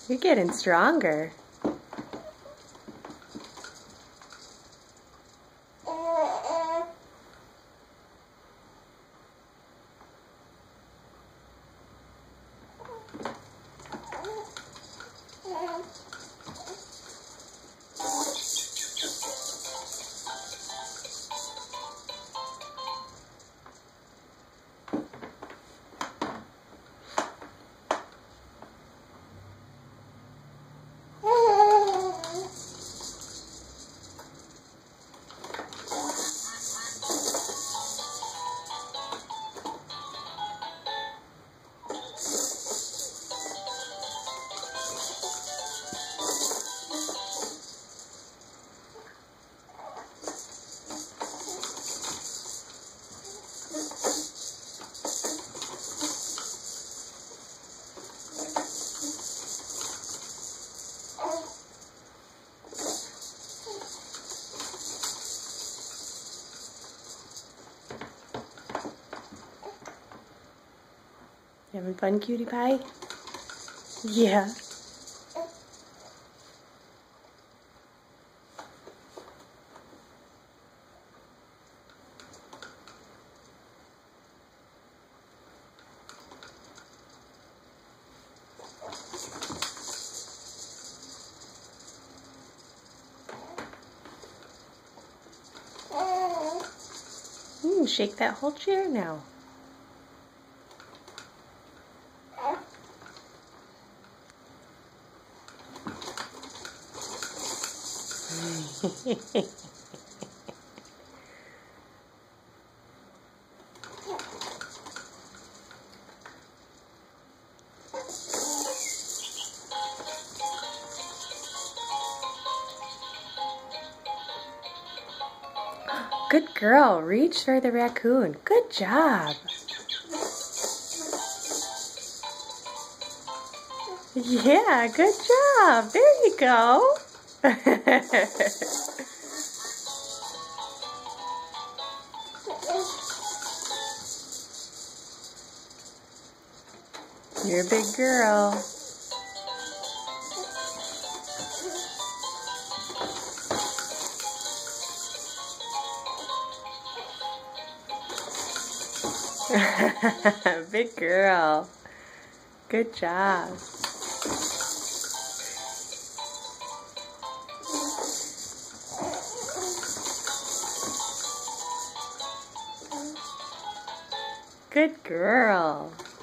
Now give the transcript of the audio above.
You're getting stronger. You having fun, cutie pie? Yeah. Shake that whole chair now. Good girl. Reach for the raccoon. Good job. Yeah, good job. There you go. You're a big girl. Big girl. Good job. Good girl.